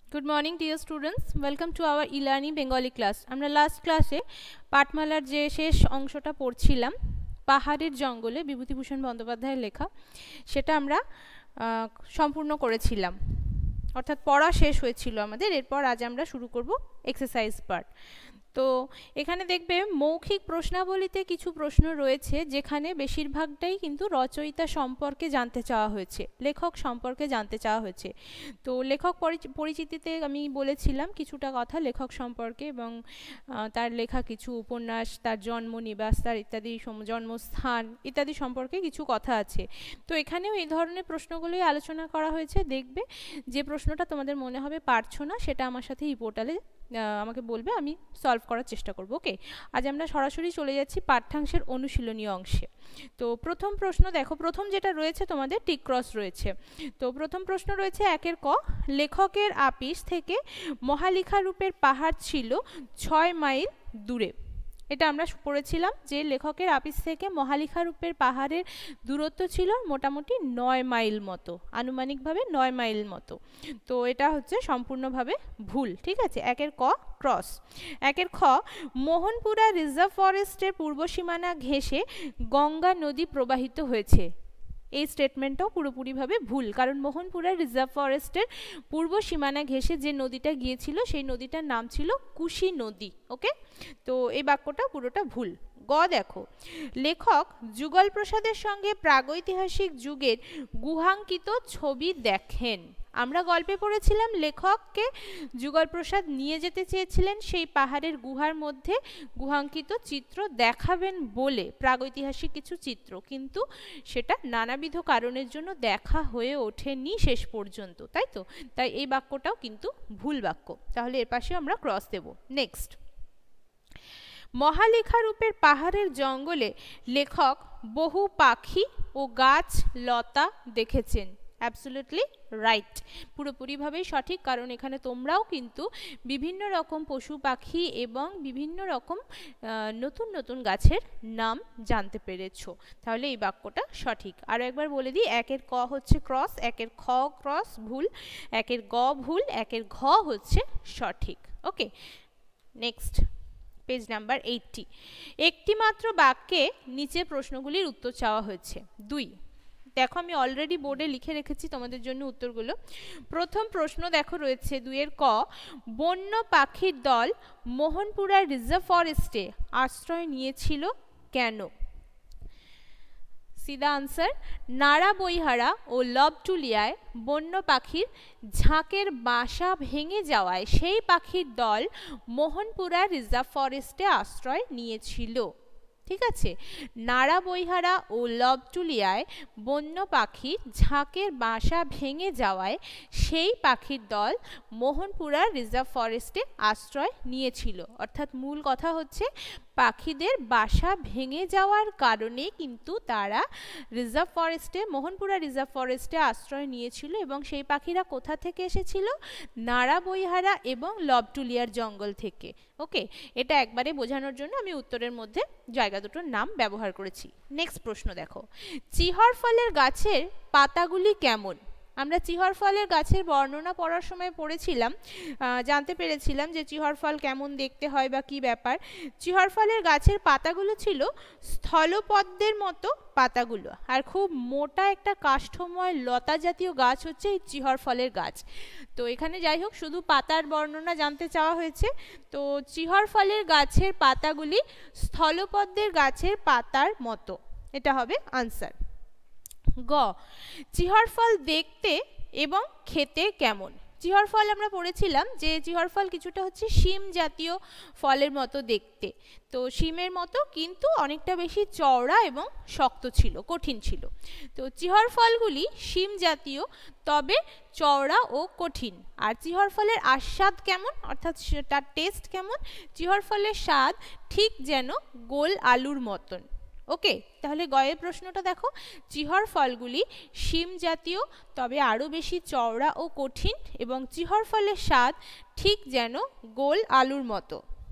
Good morning dear students, welcome to our e-learning Bengali class. আমরা last ক্লাসে পাঠমালার যে শেষ অংশটা পড়ছিলাম পাহাড়ের জঙ্গলে বিভূতিভূষণ বন্দ্যোপাধ্যায়ের লেখা সেটা আমরা সম্পূর্ণ করেছিলাম, অর্থাৎ পড়া শেষ হয়েছিল আমাদের। এরপর আজ আমরা শুরু করব এক্সারসাইজ পার্ট। তো এখানে দেখবে মৌখিক প্রশ্নাবলীতে কিছু প্রশ্ন রয়েছে যেখানে বেশিরভাগটাই কিন্তু রচয়িতা সম্পর্কে জানতে চাওয়া হয়েছে, লেখক সম্পর্কে জানতে চাওয়া হয়েছে। তো লেখক পরিচিতিতে আমি বলেছিলাম কিছুটা কথা লেখক সম্পর্কে এবং তার লেখা কিছু উপন্যাস, তার জন্ম নিবাস, তার ইত্যাদি জন্মস্থান ইত্যাদি সম্পর্কে কিছু কথা আছে। তো এখানেও এই ধরনের প্রশ্নগুলোই আলোচনা করা হয়েছে। দেখবে যে প্রশ্নটা তোমাদের মনে হবে পারছো না সেটা আমার সাথে এই পোর্টালে আমাকে বলবে, আমি সলভ করার চেষ্টা করব। ওকে, আজ আমরা সরাসরি চলে যাচ্ছি পাঠ্যাংশের অনুশীলনী অংশে। তো প্রথম প্রশ্ন দেখো, প্রথম যেটা রয়েছে তোমাদের টিক ক্রস রয়েছে। তো প্রথম প্রশ্ন রয়েছে একের ক, লেখকের আপিস থেকে মহালিখা রূপের পাহাড় ছিল 6 মাইল দূরে। এটা আমরা পড়েছিলাম যে লেখকের আপিস থেকে মহালিখা রূপের পাহাড়ের দূরত্ব ছিল মোটামুটি 9 মাইল মতো, আনুমানিকভাবে 9 মাইল মতো। তো এটা হচ্ছে সম্পূর্ণভাবে ভুল, ঠিক আছে। একের ক ক্রস। একের খ, মোহনপুরা রিজার্ভ ফরেস্টের পূর্ব সীমানা ঘেঁষে গঙ্গা নদী প্রবাহিত হয়েছে। এই স্টেটমেন্টটাও পুরোপুরিভাবে ভুল, কারণ মোহনপুরা রিজার্ভ ফরেস্টের পূর্ব সীমানা ঘেঁষে যে নদীটা গিয়েছিল সেই নদীটার নাম ছিল কুশি নদী। ওকে, তো এই বাক্যটা পুরোটা ভুল। গ দেখো, লেখক যুগল প্রসাদের সঙ্গে প্রাগৈতিহাসিক যুগের গুহাঙ্কিত ছবি দেখেন। আমরা গল্পে পড়েছিলাম লেখককে যুগল প্রসাদ নিয়ে যেতে চেয়েছিলেন সেই পাহাড়ের গুহার মধ্যে গুহাঙ্কিত চিত্র দেখাবেন বলে, প্রাগৈতিহাসিক কিছু চিত্র, কিন্তু সেটা নানাবিধ কারণের জন্য দেখা হয়ে ওঠেনি শেষ পর্যন্ত, তাই তো। তাই এই বাক্যটাও কিন্তু ভুল বাক্য, তাহলে এর পাশে আমরা ক্রস দেব। নেক্সট, মহালিখা রূপের পাহাড়ের জঙ্গলে লেখক বহু পাখি ও গাছ লতা দেখেছেন। অ্যাবসলিউটলি রাইট, পুরোপুরিভাবেই সঠিক, কারণ এখানে তোমরাও কিন্তু বিভিন্ন রকম পশু পাখি এবং বিভিন্ন রকম নতুন নতুন গাছের নাম জানতে পেরেছো, তাহলে এই বাক্যটা সঠিক। আরও একবার বলে দিই, একের ক হচ্ছে ক্রস, একের খ ক্রস ভুল, একের গ ভুল, একের ঘ হচ্ছে সঠিক। Okay, next page number 80। একটি মাত্র বাক্যে নিচে প্রশ্নগুলির উত্তর চাওয়া হয়েছে। 2, দেখো আমি অলরেডি বোর্ডে লিখে রেখেছি তোমাদের জন্য উত্তরগুলো। প্রথম প্রশ্ন দেখো রয়েছে 2 এর ক, বন্য পাখির দল মোহনপুরা রিজার্ভ ফরেস্টে আশ্রয় নিয়েছিল কেন? সিধা আনসার, নাড়া বইহারা ও লবটুলিয়ায় বন্য পাখির ঝাঁকের বাসা ভেঙে যাওয়ায় সেই পাখির দল মোহনপুরা রিজার্ভ ফরেস্টে আশ্রয় নিয়েছিল। ঠিক আছে, নাড়া বইহারা ও লবটুলিয়ায় বন্য পাখির ঝাঁকের বাসা ভেঙে যাওয়ায় সেই পাখির দল মোহনপুরা রিজার্ভ ফরেস্টে আশ্রয় নিয়েছিল। অর্থাৎ মূল কথা হচ্ছে পাখিদের বাসা ভেঙে যাওয়ার কারণে কিন্তু তারা রিজার্ভ ফরেস্টে, মোহনপুরা রিজার্ভ ফরেস্টে আশ্রয় নিয়েছিল। এবং সেই পাখিরা কোথা থেকে এসেছিল? নাড়া বইহারা এবং লবটুলিয়ার জঙ্গল থেকে। ওকে, এটা একবারে বোঝানোর জন্য আমি উত্তরের মধ্যে জায়গা দুটোর নাম ব্যবহার করেছি। নেক্সট প্রশ্ন দেখো, চিহর ফলের গাছের পাতাগুলি কেমন? আমরা চিহর ফলের গাছের বর্ণনা পড়ার সময় পড়েছিলাম, জানতে পেরেছিলাম যে চিহর ফল কেমন দেখতে হয় বা কি ব্যাপার। চিহর ফলের গাছের পাতাগুলো ছিল স্থলপদ্মের মতো পাতাগুলো, আর খুব মোটা একটা কাষ্ঠময় লতা জাতীয় গাছ হচ্ছে এই চিহর ফলের গাছ। তো এখানে যাই হোক, শুধু পাতার বর্ণনা জানতে চাওয়া হয়েছে। তো চিহর ফলের গাছের পাতাগুলি স্থলপদ্মের গাছের পাতার মতো, এটা হবে আনসার। গ, চিহর ফল দেখতে এবং খেতে কেমন? চিহর ফল আমরা পড়েছিলাম যে চিহর ফল কিছুটা হচ্ছে শিম জাতীয় ফলের মতো দেখতে। তো শিমের মতো, কিন্তু অনেকটা বেশি চওড়া এবং শক্ত ছিল, কঠিন ছিল। তো চিহর ফলগুলি শিম জাতীয়, তবে চওড়া ও কঠিন। আর চিহর ফলের আস্বাদ কেমন, অর্থাৎ তার টেস্ট কেমন? চিহর ফলের স্বাদ ঠিক যেন গোল আলুর মতন। ওকে, তাহলে গয়ের প্রশ্নটা দেখো, চিহর ফলগুলি শিম জাতীয়, তবে আরও বেশি চওড়া ও কঠিন, এবং চিহর ফলের স্বাদ ঠিক যেন গোল আলুর মতো।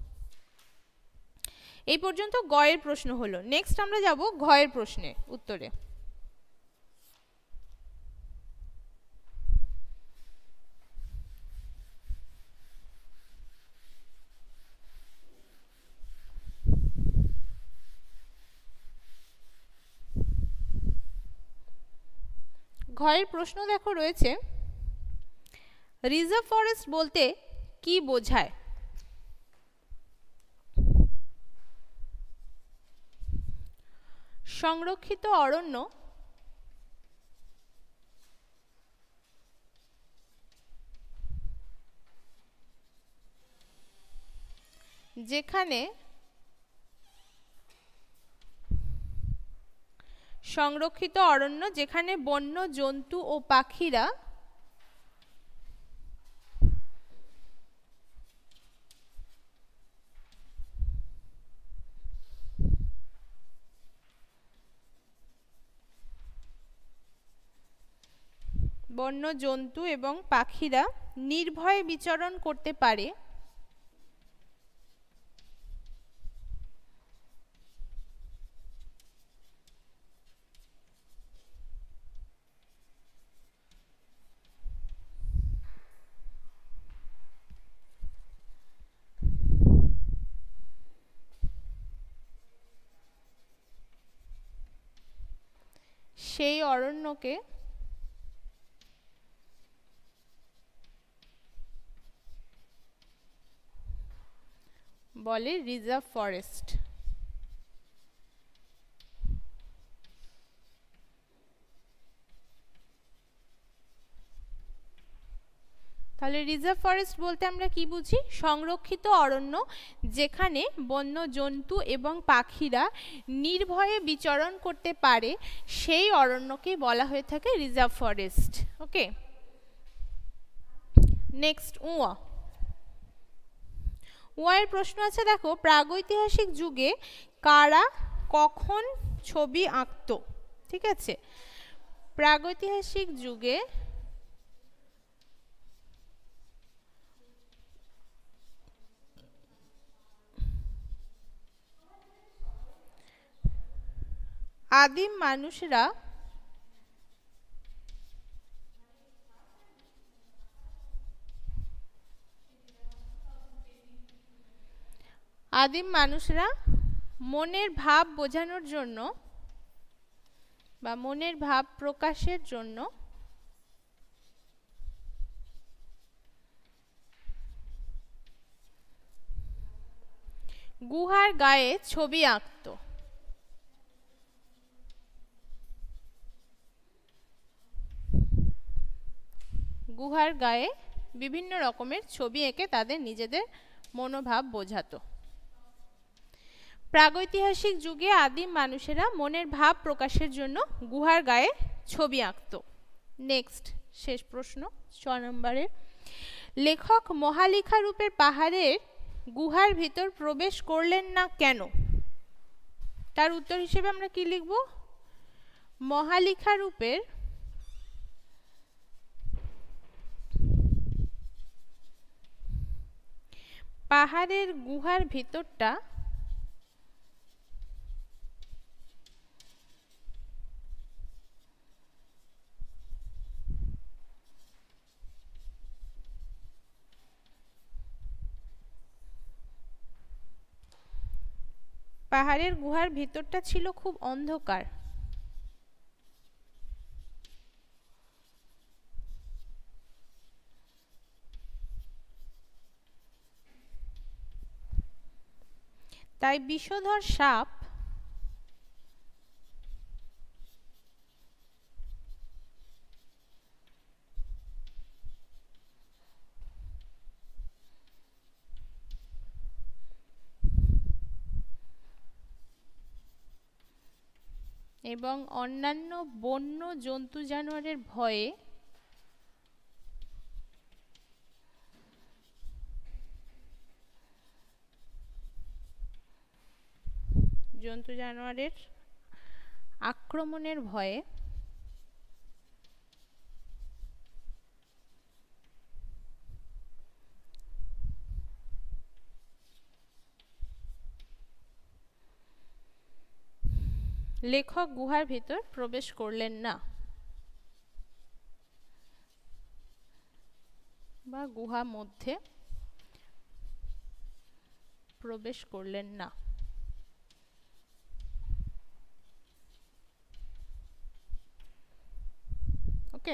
এই পর্যন্ত গয়ের প্রশ্ন হলো। নেক্সট আমরা যাব ঘয়ের প্রশ্নে উত্তরে। ঘয়ের প্রশ্ন দেখো রয়েছে, রিজার্ভ ফরেস্ট বলতে কি বোঝায়? সংরক্ষিত অরণ্য যেখানে বন্য জন্তু ও পাখিরা নির্ভয়ে বিচরণ করতে পারে সেই অরণ্যকে বলে রিজার্ভ ফরেস্ট। তাহলে রিজার্ভ ফরেস্ট বলতে আমরা কি বুঝি? সংরক্ষিত অরণ্য যেখানে বন্য জন্তু এবং পাখিরা নির্ভয়ে বিচরণ করতে পারে সেই অরণ্যকে বলা হয়ে থাকে রিজার্ভ ফরেস্ট। ওকে, নেক্সট এর প্রশ্ন আছে, দেখো প্রাগৈতিহাসিক যুগে কারা কখন ছবি আঁকতো? ঠিক আছে, প্রাগৈতিহাসিক যুগে আদিম মানুষরা মনের ভাব বোঝানোর জন্য বা মনের ভাব প্রকাশের জন্য গুহার গায়ে ছবি আঁকতো। গুহার গায়ে বিভিন্ন রকমের ছবি এঁকে তাদের নিজেদের মনোভাব বোঝাতো। প্রাগৈতিহাসিক যুগে আদিম মানুষেরা মনের ভাব প্রকাশের জন্য গুহার গায়ে ছবি আঁকতো। নেক্সট, শেষ প্রশ্ন 6 নম্বরের, লেখক মহালিখা রূপের পাহাড়ের গুহার ভিতর প্রবেশ করলেন না কেন? তার উত্তর হিসেবে আমরা কি লিখব? মহালিখা রূপের পাহাড়ের গুহার ভিতরটা ছিল খুব অন্ধকার। তাই বিষধর সাপ এবং অন্যান্য বন্য জন্তু জানোয়ারের ভয়ে আক্রমণের ভয়ে লেখক গুহার ভিতর প্রবেশ করলেন না বা গুহা মধ্যে প্রবেশ করলেন না। ওকে,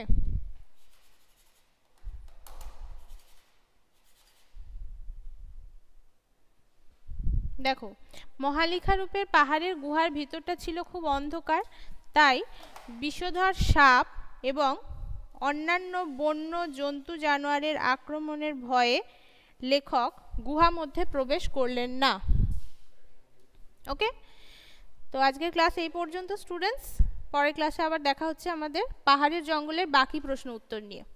দেখো মহালিখা রূপের পাহাড়ের গুহার ভিতরটা ছিল খুব অন্ধকার, তাই বিষধর সাপ এবং অন্যান্য বন্য জন্তু জানোয়ারের আক্রমণের ভয়ে লেখক গুহা মধ্যে প্রবেশ করলেন না। ওকে, তো আজকের ক্লাস এই পর্যন্ত স্টুডেন্টস। পরের ক্লাসে আবার দেখা হচ্ছে আমাদের পাহাড়ের জঙ্গলের বাকি প্রশ্ন উত্তর নিয়ে।